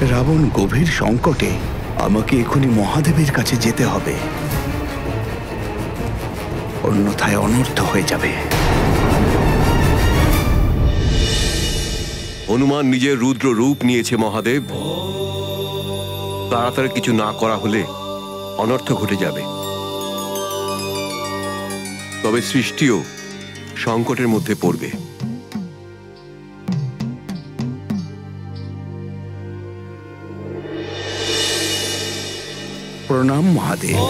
রাবণ গভীর সংকটে। আমাকে এখনই মহাদেবের কাছে যেতে হবে, অন্যথায় অনর্থ হয়ে যাবে। হনুমান নিজের রুদ্র রূপ নিয়েছে মহাদেব। তাড়াতাড়ি কিছু না করা হলে অনর্থ ঘটে যাবে। তবে সৃষ্টিও সংকটের মধ্যে পড়বে। প্রণাম মহাদেব।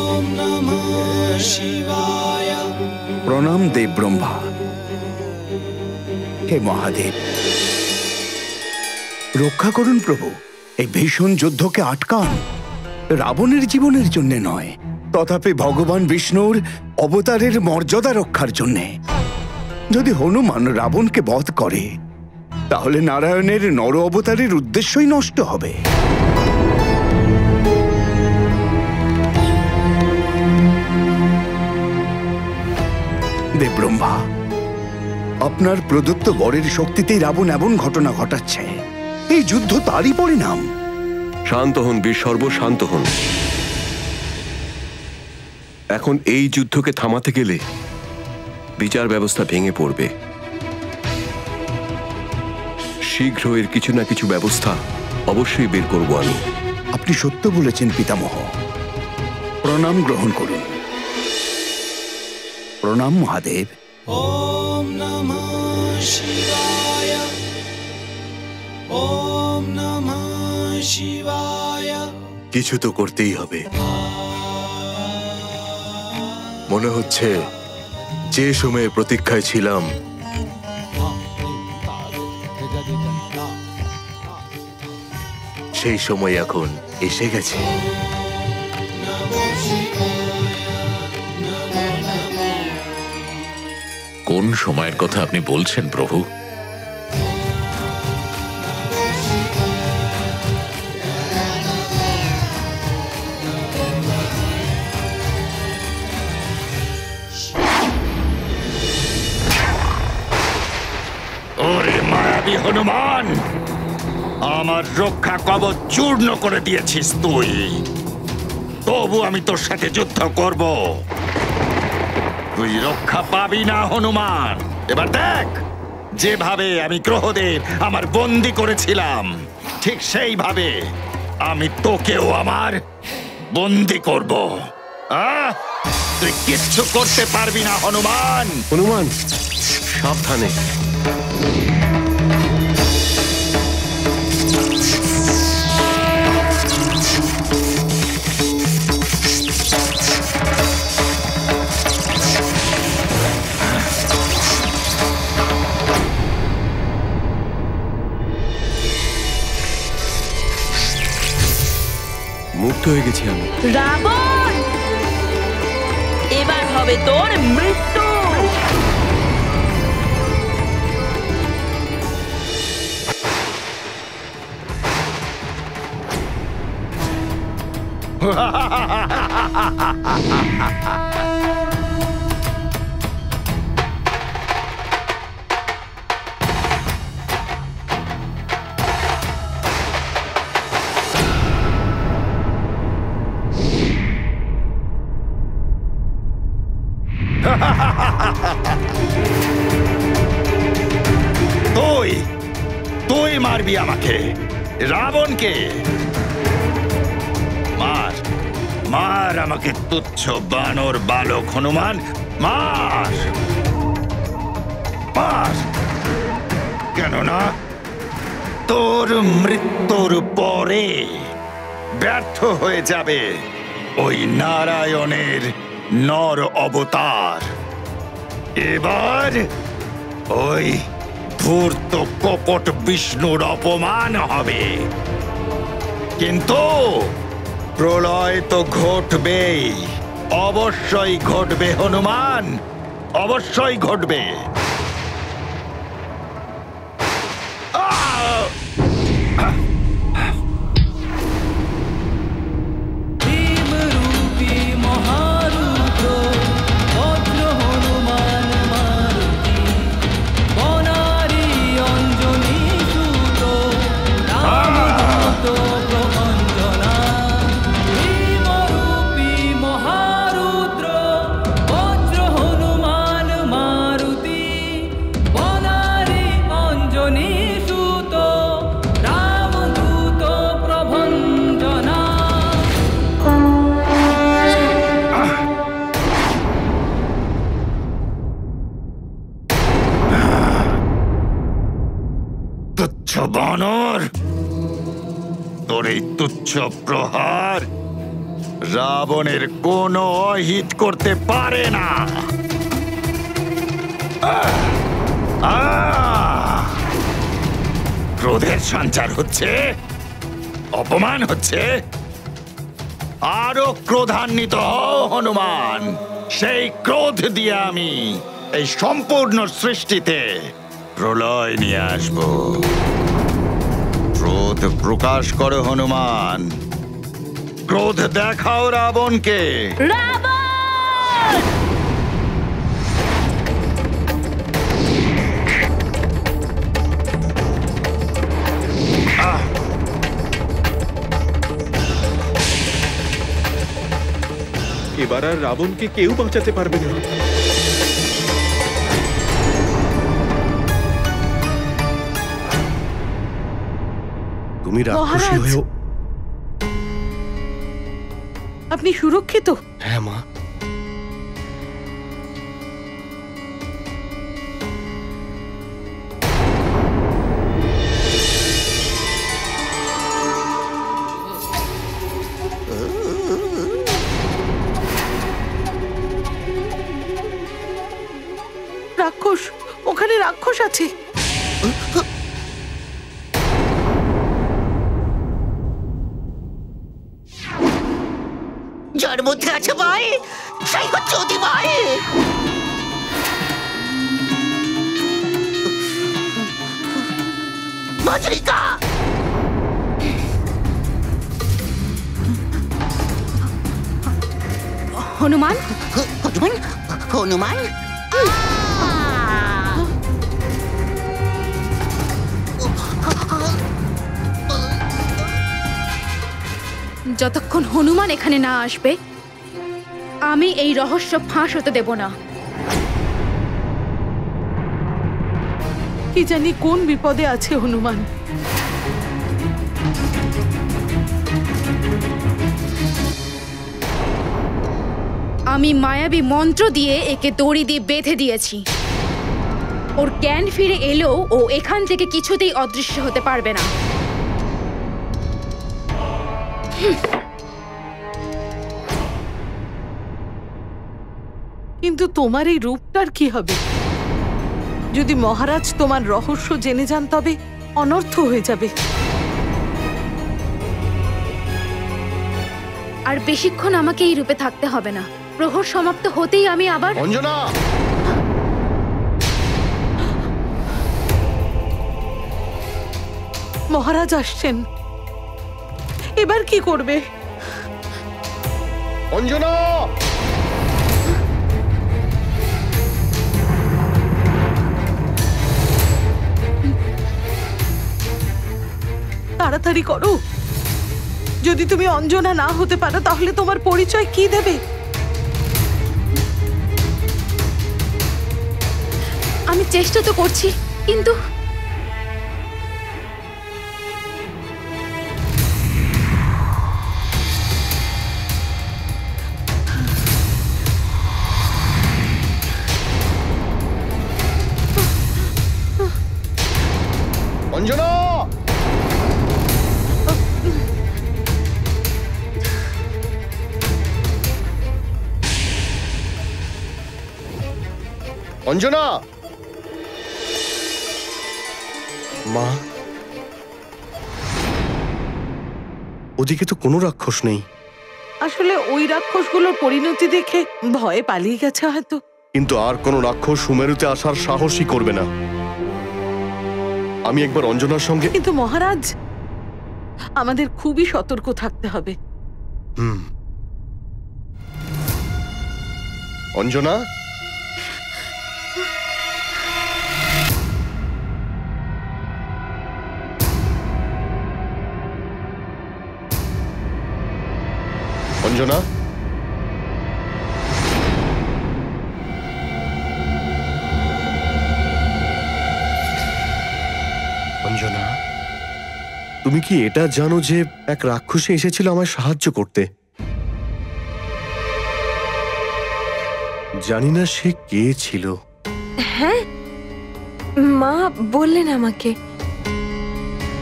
প্রণাম দেব ব্রহ্মা। হে মহাদেব, রক্ষা করুন প্রভু। এই ভীষণ যুদ্ধকে আটকান। রাবণের জীবনের জন্য নয়, তথাপি ভগবান বিষ্ণুর অবতারের মর্যাদা রক্ষার জন্যে। যদি হনুমান রাবণকে বধ করে, তাহলে নারায়ণের নর অবতারের উদ্দেশ্যই নষ্ট হবে। দেব ব্রহ্মা, আপনার প্রদত্ত বরের শক্তিতেই রাবণ এমন ঘটনা ঘটাচ্ছে। এই যুদ্ধ তারই পরিণাম। শান্ত হন বীরসর্ব, শান্ত হন। এখন এই যুদ্ধকে থামাতে গেলে বিচার ব্যবস্থা ভেঙে পড়বে। শীঘ্র এর কিছু না কিছু ব্যবস্থা অবশ্যই বের করব আমি। আপনি সত্য বলেছেন পিতামহ। প্রণাম গ্রহণ করুন। প্রণাম মহাদেব। ওম নমঃ শিবায়। ওম নমঃ শিবায়। কিছু তো করতেই হবে। মনে হচ্ছে যে সময়ে প্রতীক্ষায় ছিলাম সেই সময় এখন এসে গেছে। কোন সময়ের কথা আপনি বলছেন প্রভু? ওরে মায়াবী হনুমান, আমার রক্ষা কবচ চূর্ণ করে দিয়েছিস তুই। তবু আমি তোর সাথে যুদ্ধ করব। তুই রক্ষা পাবি না হনুমান। এবার দেখ, যেভাবে আমি গ্রহদের আমার বন্দী করেছিলাম, ঠিক সেইভাবে আমি তোকেও আমার বন্দী করব। তুই কিচ্ছু করতে পারবি না হনুমান। হনুমান, সাবধানে। মুক্ত হয়ে গেছি আমি। রাবণ, এবার হবে তোর মৃত্যু। তুই মারবি আমাকে, রাবণকে। মার মার আমাকে, তুচ্ছ বানর বালক হনুমান, মার মার। কেননা তোর মৃত্যুর পরে ব্যর্থ হয়ে যাবে ওই নারায়ণের নর অবতার। এবার ওই ধূর্ত কপট বিষ্ণুর অপমান হবে। কিন্তু প্রলয় তো ঘটবেই, অবশ্যই ঘটবে হনুমান, অবশ্যই ঘটবে। বানর, তোর এই তুচ্ছ প্রহার রাবণের কোনো অহিত করতে পারে না। ক্রোধের সঞ্চার হচ্ছে, অপমান হচ্ছে। আরো ক্রোধান্বিত হও হনুমান। সেই ক্রোধ দিয়ে আমি এই সম্পূর্ণ সৃষ্টিতে প্রলয় নিয়ে আসব। ক্রোধ প্রকাশ করো হনুমান, ক্রোধ দেখাও রাবণকে। রাবণ! এবার আর রাবণকে কেউ বাঁচাতে পারবে না। তুমি রাক্ষসী মহারাজ! হয়েও। আপনি সুরক্ষিত? হ্যাঁ মা। রাক্ষস, ওখানে রাক্ষস আছে। যার মধ্যে আছে ভাই, সেই হচ্ছে অতিভাই। বজ্রিকা! হনুমান, হনুমান, হনুমান! যতক্ষণ হনুমান এখানে না আসবে আমি এই রহস্য ফাঁস হতে দেব না। কি জানি কোন বিপদে আছে হনুমান। আমি মায়াবী মন্ত্র দিয়ে একে দড়ি দিয়ে বেঁধে দিয়েছি। ওর জ্ঞান ফিরে এলেও ও এখান থেকে কিছুতেই অদৃশ্য হতে পারবে না। কিন্তু তোমার এই রূপটার কি হবে? যদি মহারাজ তোমার রহস্য জেনে যান তবে অনর্থ হয়ে যাবে। আর বেশিক্ষণ আমাকে এই রূপে থাকতে হবে না। প্রহর সমাপ্ত হতেই আমি আবার। অঞ্জনা! মহারাজ আসছেন, এবার কি করবে? অঞ্জনা! তাড়াতাড়ি করো। যদি তুমি অঞ্জনা না হতে পারো তাহলে তোমার পরিচয় কি দেবে? আমি চেষ্টা তো করছি, কিন্তু অঞ্জনা! অঞ্জনা! মা, ওদিকে তো কোনো রাক্ষস নেই। আসলে ওই রাক্ষসগুলোর পরিণতি দেখে ভয়ে পালিয়ে গেছে হয়তো। কিন্তু আর কোনো রাক্ষস সুমেরুতে আসার সাহসই করবে না। আমি একবার অঞ্জনার সঙ্গে। কিন্তু মহারাজ, আমাদের খুবই সতর্ক থাকতে হবে। অঞ্জনা! অঞ্জনা! অঞ্জনা, তুমি কি এটা জানো যে এক রাক্ষসী এসেছিল আমায় সাহায্য করতে? জানি না সে কে ছিল। হ্যাঁ, মা বললেন আমাকে।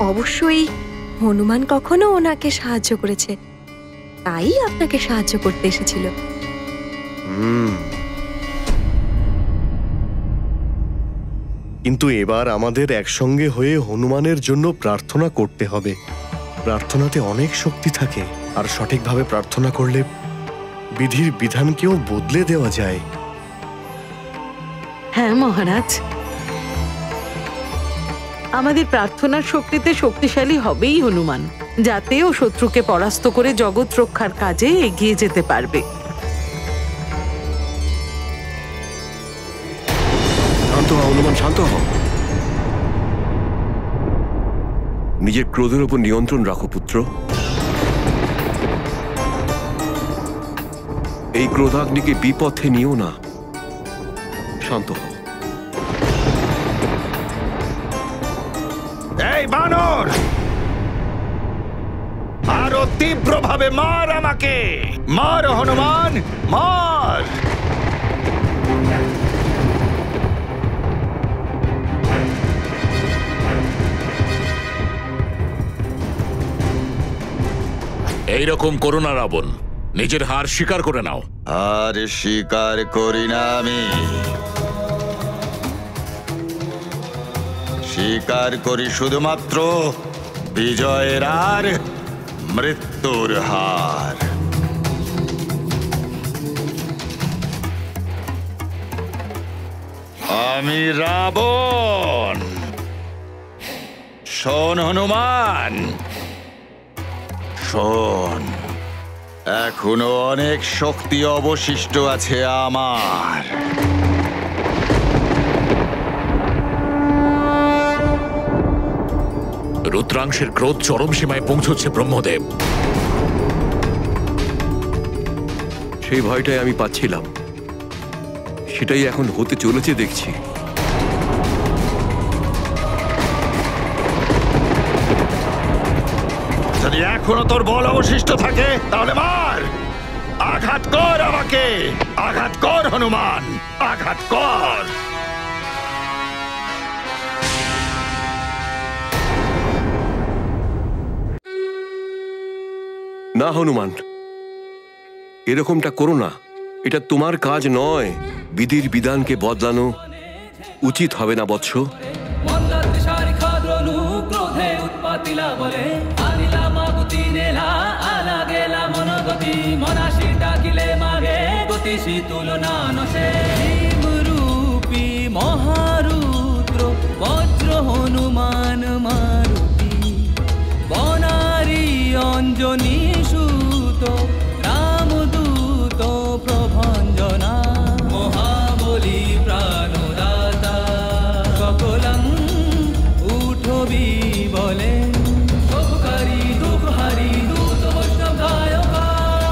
অবশ্যই হনুমান কখনো ওনাকে সাহায্য করেছে, তাই আপনাকে সাহায্য করতে এসেছিল। কিন্তু এবার আমাদের একসঙ্গে হয়ে হনুমানের জন্য প্রার্থনা করতে হবে। প্রার্থনাতে অনেক শক্তি থাকে, আর সঠিকভাবে প্রার্থনা করলে বিধির বিধানকেও বদলে দেওয়া যায়। হ্যাঁ মহারাজ, আমাদের প্রার্থনার শক্তিতে শক্তিশালী হবেই হনুমান, যাতে ও শত্রুকে পরাস্ত করে জগৎ রক্ষার কাজে এগিয়ে যেতে পারবে। শান্ত হও হনুমান, শান্ত হও। নিজের ক্রোধের উপর নিয়ন্ত্রণ রাখো পুত্র। এই ক্রোধাগ্নিকে বিপথে নিও না, শান্ত হও। এই বানর, আরো তীব্রভাবে মার আমাকে, মার হনুমান, মার। এইরকম করো না রাবণ, নিজের হার স্বীকার করে নাও। আর স্বীকার করি না আমি, স্বীকার করি শুধুমাত্র বিজয়ের আর মৃত্যুর হার। আমি রাবণ। শোন হনুমান, শোন, এখনো অনেক শক্তি অবশিষ্ট আছে আমার। রুদ্রাংশের ক্রোধ চরম সীমায় পৌঁছচ্ছে ব্রহ্মদেব। সেই ভয়টাই আমি পাচ্ছিলাম, সেটাই এখন হতে চলেছে দেখছি। যদি এখনো তোর বল অবশিষ্ট থাকে তাহলে মার, আঘাত কর আমাকে, আঘাত কর হনুমান, আঘাত কর। না হনুমান, এরকমটা করো না, এটা তোমার কাজ নয়। বিধির বিধানকে বদলানো উচিত হবে না বৎস। মহারুদ্র বজ্র হনুমান মারুতি বনারী অঞ্জনী সুত রামদূত প্রভঞ্জনা মহাবলী প্রাণদাতা সকলং উঠবি বলে শুভকারী দুঃখহারী দূত বৈষ্ণব গায়কা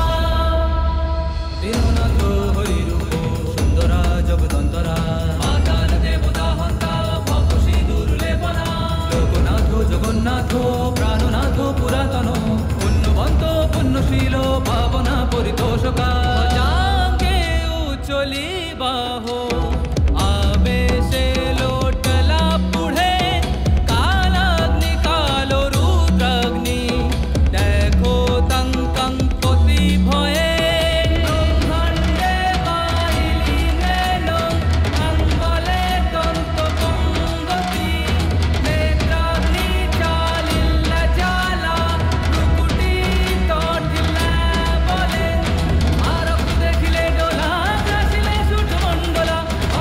দীননাথ হরিরূপ সুন্দরা জগদন্তরা মাতার দেবতা হন্তা ভবসী দুর্লেপনা লোকনাথ জগন্নাথ প্রাণনাথ পুরাতন পুণ্যবন্ত পুণ্যশীল পাবনা পরিতোষকা যাকে উচলি বাহ আবেশে লোটলা পুঢ়ে কালাগ্নি কালো রুদ্রাগ্নি দেখো তং তং পতি ভয়ে ব্রহ্মাণ্ডে পাইলি নেন অঙ্গলে দন্ত পঙ্গতি নেত্রাগ্নি চালিল্লা জ্বালা রুকুটি তটিল্লা বলে আরব দেখিলে ডোলা গ্রাসিলে সূর্যমণ্ডলা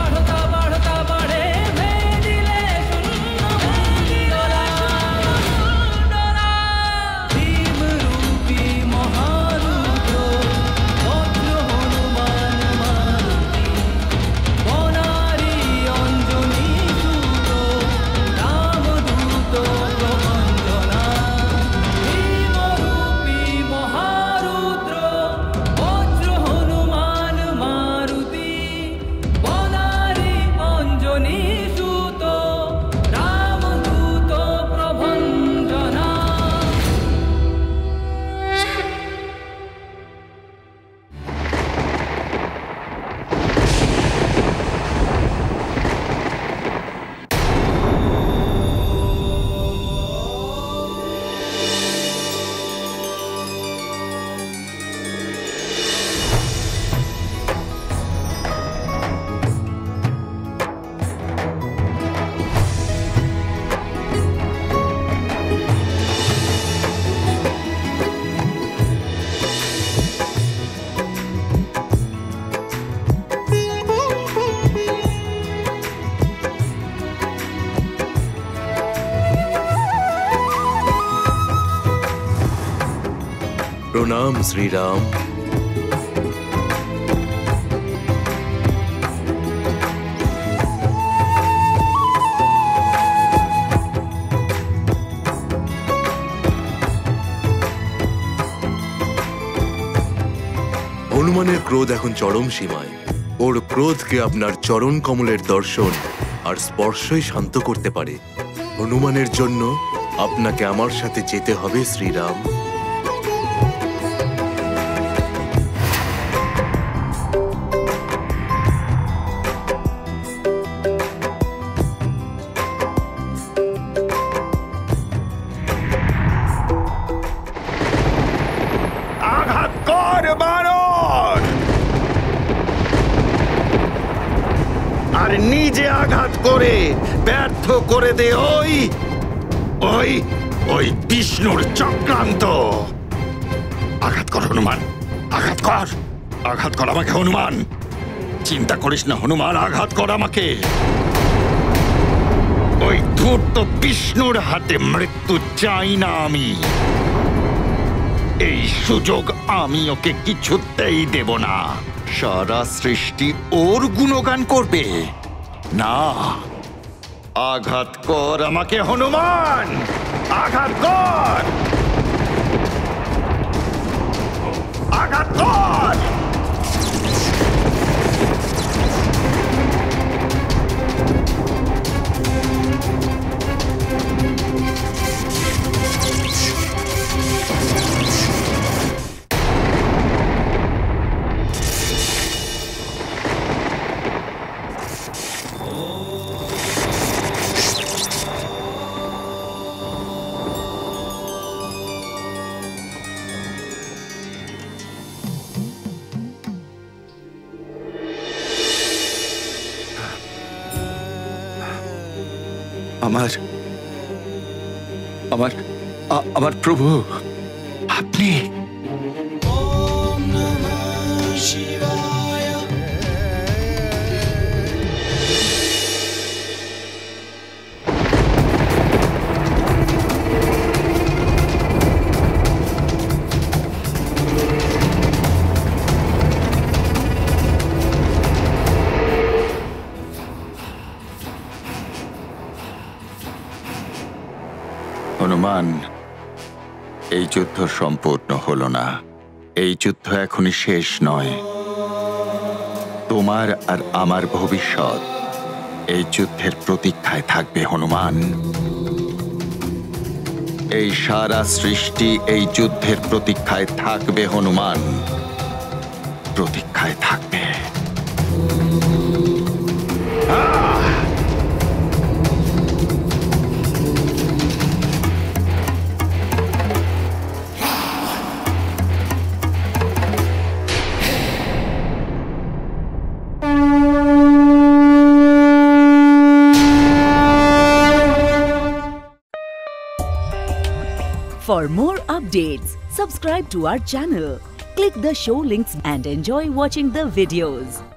প্রণাম শ্রীরাম। হনুমানের ক্রোধ এখন চরম সীমায়। ওর ক্রোধকে আপনার চরণ কমলের দর্শন আর স্পর্শই শান্ত করতে পারে। হনুমানের জন্য আপনাকে আমার সাথে যেতে হবে শ্রীরাম। আঘাত কর বানর, আর নিজে আঘাত করে ব্যর্থ করে দে ওই ওই ওই বিষ্ণুর চক্রান্ত। আঘাত কর হনুমান, আঘাত কর, আঘাত কর আমাকে হনুমান। চিন্তা করিস না হনুমান, আঘাত কর আমাকে। ওই ধূর্ত বিষ্ণুর হাতে মৃত্যু চাই না আমি। এই সুযোগ আমি ওকে কিছুতেই দেব না। সারা সৃষ্টি ওর গুণগান করবে না। আঘাত কর আমাকে হনুমান, আঘাত কর, আঘাত কর। আমার আমার আমার প্রভু, আপনি হনুমান, এই যুদ্ধ সম্পূর্ণ হলো না। এই যুদ্ধ এখনই শেষ নয়। তোমার আর আমার ভবিষ্যৎ এই যুদ্ধের প্রতীক্ষায় থাকবে হনুমান। এই সারা সৃষ্টি এই যুদ্ধের প্রতীক্ষায় থাকবে হনুমান, প্রতীক্ষায় থাকবে। For more updates, subscribe to our channel, click the show links and enjoy watching the videos.